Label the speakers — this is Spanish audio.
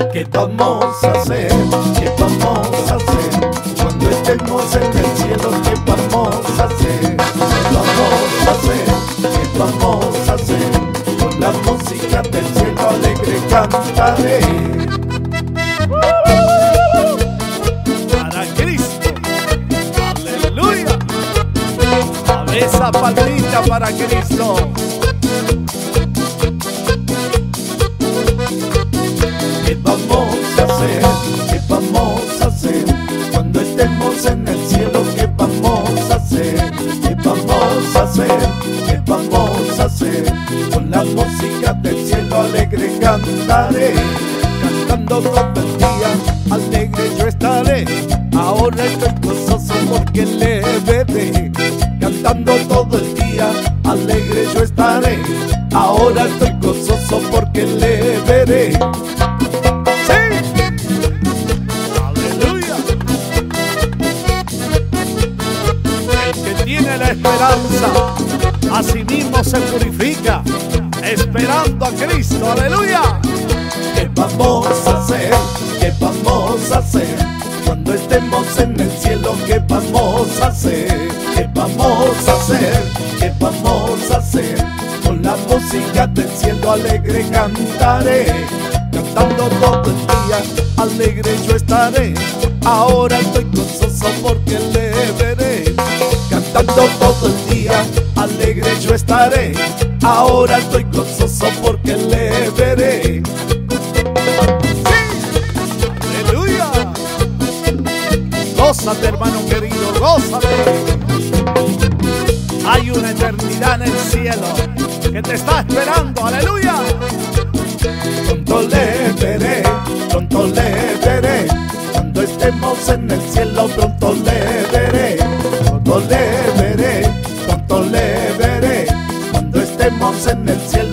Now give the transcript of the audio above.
Speaker 1: ¿Qué vamos a hacer? ¿Qué vamos a hacer? Cuando estemos en el cielo, ¿qué vamos a hacer? ¿Qué vamos a hacer? ¿Qué vamos a hacer? Con la música del cielo alegre cantaré.
Speaker 2: Para Cristo, aleluya. Esa palmita para Cristo.
Speaker 1: ¿Qué vamos a hacer? ¿Qué vamos a hacer? Cuando estemos en el cielo, ¿qué vamos a hacer? ¿Qué vamos a hacer? ¿Qué vamos a hacer? Con la música del cielo alegre cantaré.
Speaker 2: Cantando todo el día, alegre yo estaré. Ahora estoy gozoso porque le veré.
Speaker 1: Cantando todo el día, alegre yo estaré. Ahora estoy gozoso porque le veré.
Speaker 2: Tiene la esperanza, así mismo se purifica, esperando a Cristo, aleluya.
Speaker 1: ¿Qué vamos a hacer? ¿Qué vamos a hacer? Cuando estemos en el cielo, ¿qué vamos a hacer? ¿Qué vamos a hacer? ¿Qué vamos a hacer? Con la música del cielo alegre cantaré. Cantando todo el día, alegre yo estaré. Ahora estoy gozoso porque le veré. Cantando todo el día, alegre yo estaré. Ahora estoy gozoso porque le veré.
Speaker 2: ¡Aleluya! Gózate, hermano querido, gózate. Hay una eternidad en el cielo que te está esperando, aleluya.
Speaker 1: Pronto le veré, pronto le veré. Cuando estemos en el cielo, pronto le veré. Pronto le veré, pronto le veré. Cuando estemos en el cielo,